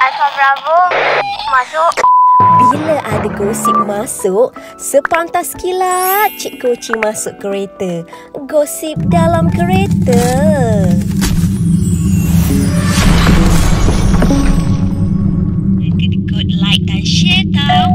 Alfa Bravo masuk. Bila ada gosip masuk, sepantas kilat Cik Koci masuk kereta. Gosip dalam kereta. Kedekut like dan share tau.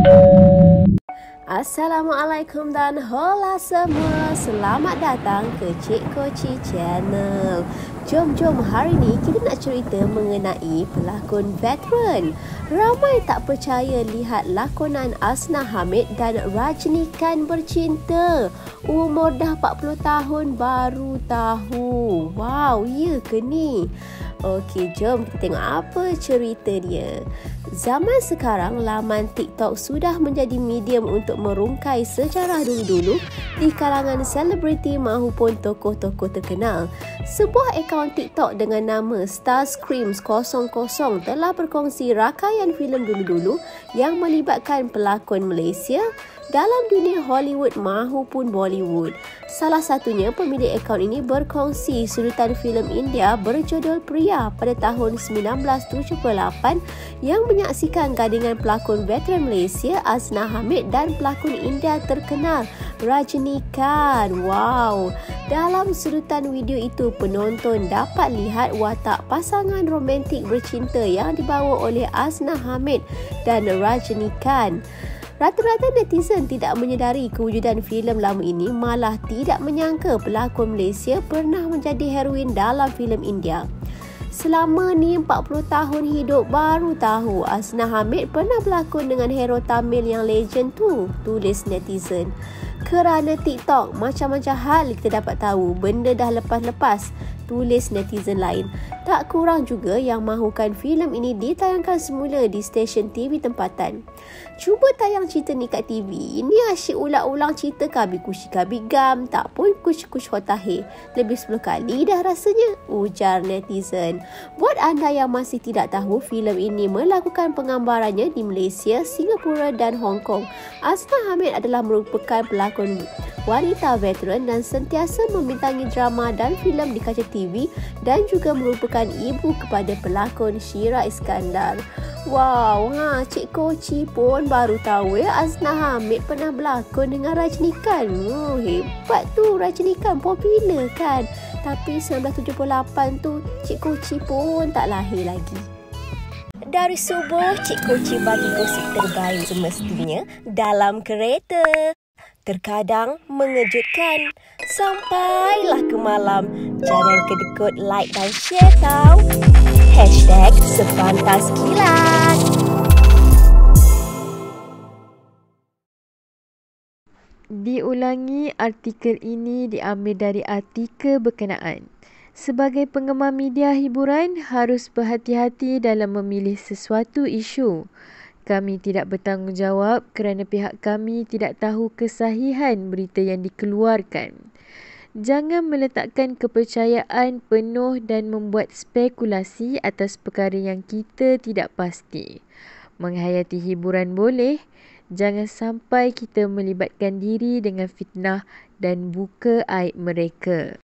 Assalamualaikum dan hola semua. Selamat datang ke Cik Koci Channel. Jom hari ni kita nak cerita mengenai pelakon veteran. Ramai tak percaya lihat lakonan Azna Hamid dan Rajinikan bercinta. Umur dah 40 tahun baru tahu. Wow, ya ke ni? Okey, jom kita tengok apa cerita dia. Zaman sekarang, laman TikTok sudah menjadi medium untuk merungkai sejarah dulu-dulu di kalangan selebriti maupun tokoh-tokoh terkenal. Sebuah akaun TikTok dengan nama Starscreams00 telah berkongsi rangkaian filem dulu-dulu yang melibatkan pelakon Malaysia dalam dunia Hollywood maupun Bollywood. Salah satunya, pemilik akaun ini berkongsi sudutan filem India berjudul Priya pada tahun 1978 yang menyaksikan gandingan pelakon veteran Malaysia Azna Hamid dan pelakon India terkenal Rajinikan. Wow! Dalam sudutan video itu, penonton dapat lihat watak pasangan romantik bercinta yang dibawa oleh Azna Hamid dan Rajinikan. Rata-rata netizen tidak menyedari kewujudan filem lama ini, malah tidak menyangka pelakon Malaysia pernah menjadi heroin dalam filem India. Selama ni 40 tahun hidup baru tahu Azna Hamid pernah berlakon dengan hero Tamil yang legend tu, tulis netizen. Kerana TikTok, macam-macam hal kita dapat tahu, benda dah lepas-lepas, tulis netizen lain. Tak kurang juga yang mahukan filem ini ditayangkan semula di stesen TV tempatan. Cuba tayang cerita ni kat TV. Ini asyik ulang-ulang cerita Kabi Kushi Kabi Gam, tak pun kush-kush hotahe. Lebih 10 kali dah rasanya, ujar netizen. Buat anda yang masih tidak tahu, filem ini melakukan penggambarannya di Malaysia, Singapura dan Hong Kong. Azna Hamid adalah merupakan pelakon wanita veteran dan sentiasa membintangi drama dan filem di kaca TV dan juga merupakan ibu kepada pelakon Shira Iskandar. Wow, Cik Koci pun baru tahu ya Azna Hamid pernah berlakon dengan Rajinikan. Hebat tu, Rajinikan popular kan. Tapi 1978 tu Cik Koci pun tak lahir lagi. Dari subuh, Cik Koci bagi gosip terbaik semestinya dalam kereta. Terkadang mengejutkan. Sampailah ke malam. Jangan kedekut like dan share tau. #sepantaskilat. Diulangi, artikel ini diambil dari artikel berkenaan. Sebagai penggemar media hiburan, harus berhati-hati dalam memilih sesuatu isu. Kami tidak bertanggungjawab kerana pihak kami tidak tahu kesahihan berita yang dikeluarkan. Jangan meletakkan kepercayaan penuh dan membuat spekulasi atas perkara yang kita tidak pasti. Menghayati hiburan boleh, jangan sampai kita melibatkan diri dengan fitnah dan buka aib mereka.